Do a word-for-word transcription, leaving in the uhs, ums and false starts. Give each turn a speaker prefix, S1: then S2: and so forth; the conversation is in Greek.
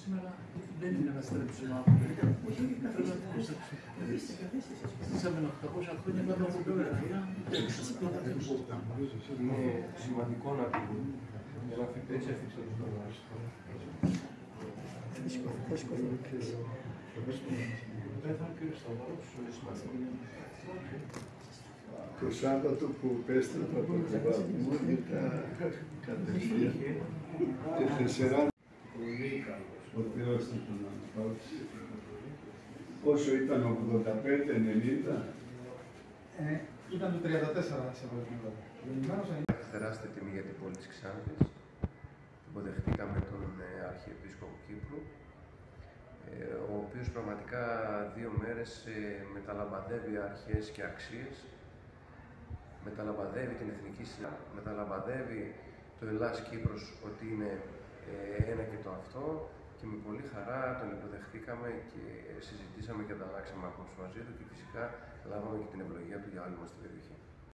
S1: σήμερα δεν είναι ένα στρέψιμο. Ζήσαμε οκτακόσια χρόνια μετά από την Πέρα.
S2: Είναι σημαντικό να πει για να φυτέψει αυτή την
S3: Το Σάββατο που επέστρεφα από τον βαθμό ήταν κατευθείαν και τεσσερά. Ο Θεός θα τον αναπαύσει. Πόσο ήταν, ογδόντα πέντε ενενήντα?
S4: Ε, ήταν το τριάντα τέσσερα σε βασμό.
S2: Τεράστια τιμή για την πόλη της Ξάνθης. Υποδεχτήκαμε τον ε, Αρχιεπίσκοπο Κύπρου, ε, ο οποίος πραγματικά δύο μέρες ε, μεταλαμπαδεύει αρχές και αξίες, μεταλαμπαδεύει την εθνική συλλογή, μεταλαμπαδεύει το Ελλάς Κύπρος ότι είναι ε, ένα και το αυτό, και με πολύ χαρά τον υποδεχτήκαμε και συζητήσαμε και ανταλλάξαμε απόψεις μαζί του και φυσικά λάβαμε και την ευλογία του για όλη μας την περιοχή.